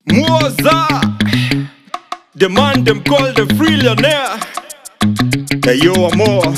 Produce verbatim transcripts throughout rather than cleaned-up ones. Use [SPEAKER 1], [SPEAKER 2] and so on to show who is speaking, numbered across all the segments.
[SPEAKER 1] Mwaza, the man them call the Frillionaire. Hey yo, more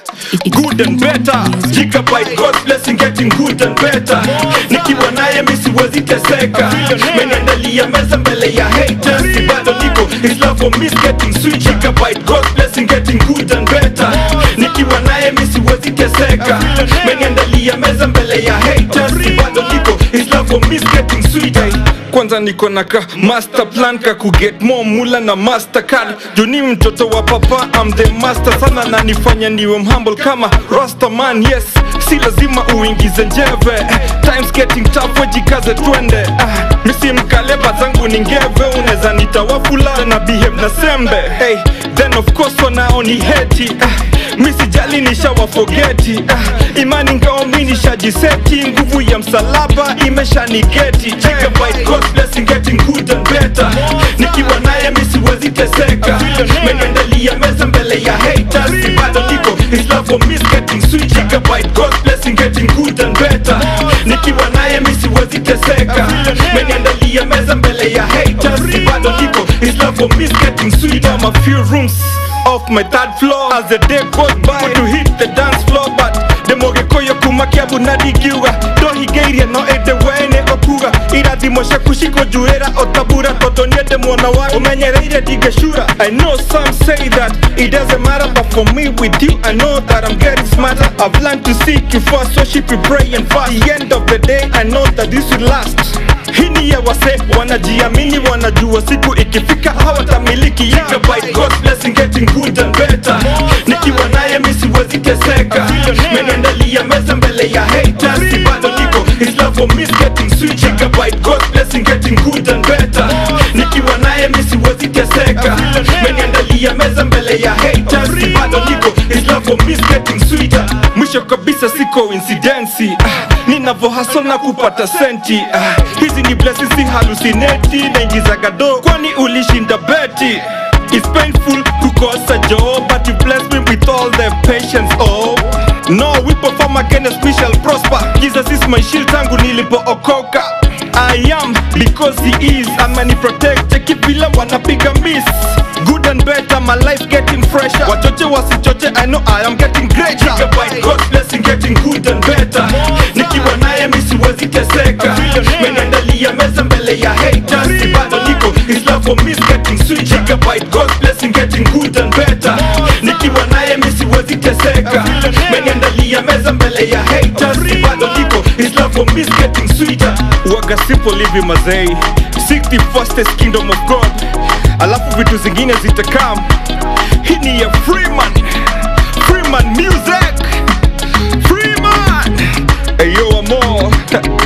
[SPEAKER 1] good and better. Gigabyte, God's blessing, getting good and better. Nikiwa naye mimi siwezi teseka. Menendalia meza mbele ya haters. Bado niko, his love for me is getting sweet. Gigabyte, God's blessing, getting good and better. Nikiwa naye mimi siwezi teseka. Menendalia meza mbele ya haters. Bado niko, his love for me is getting sweet. Kwanza niko na ka master plan ka kuget more mula na mastercard. Juni mtoto wa papa, I'm the master sana na nifanya niwe humble kama Rasta man, yes. Si lazima uingize njeve. Times getting tough, wejikaze twende. ah, Misi mkaleba zangu ningeve. Uneza nitawafula na behave na sembe. Hey, then of course wanao ni heti. ah, Misi jali nishawa forgeti. ah, Imani ngao mini nishajiseti. Nguvu ya msalaba imesha nigeti. Gigabyte, God's blessing, getting good and better. Nikiwa naye misi wezi teseka. Menendalia meza mbele ya haters. Bado niko, his love for me is getting sweet. Gigabyte, God's blessing, getting good and better. Nikiwa naye misi wezi teseka. Menendalia meza mbele ya haters. Bado niko, his love for me is getting sweet. I'm a few rooms off my third floor as the day goes by to hit the dance floor, but the moge koyo kumakia bunadi giwa do higeiria no ede wene okuga irathi moshe kushiko juera otabura toto niede mwana wa umenyereire digeshura. I know some say that it doesn't matter, but for me with you I know that I'm getting smarter. I've learned to seek you first, worship you, pray and fast. At the end of the day I know that this will last. Hini ya wase wanajiamini, wanajua siku ikifika hawatamiliki. Gigabyte, God's blessing, getting good and better. Nikiwa naye mimi siwezi teseka. Menendalia meza mbele ya haters. Bado niko, his love for me is getting sweet. Gigabyte, God's blessing, getting good and better. Nikiwa naye mimi siwezi teseka. Menendalia meza mbele ya haters. Bado niko, his love for me is getting sweeter. Mwisho kabisa si coincidence. ah, Ninavo hustle na kupata senti. ah, Hizi ni blessings, si hallucinati. Naingiza gado kwani ulishinda beti. It's painful kukosa job, but you bless me with all the patience. Oh no, we perform again as we shall prosper. Jesus is my shield tangu nilipo okoka. I am because he is. Amani protect, check it bila wanapiga miss. Good and better, my life getting fresher. Wachoche wasichoche, I know I am getting greater. Gigabyte, God's blessing, getting good and better. Nikiwa naye mimi siwezi teseka. Menendalia meza mbele ya haters. Bado niko, his love for me is getting sweet. Gigabyte, God's blessing, getting good and better. Nikiwa naye mimi siwezi teseka. Menendalia meza mbele ya haters. Bado niko, his love for me is getting sweeter. Waga simple living mazei. Seek the fastest kingdom of God, alafu vitu zingine zitakam. Hii ni ya Freeman, Freeman music, Freeman. Ayo amo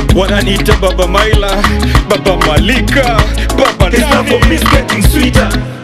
[SPEAKER 1] wananiita Baba Maila, Baba Malika, Baba Nani. His love for me is getting sweeter.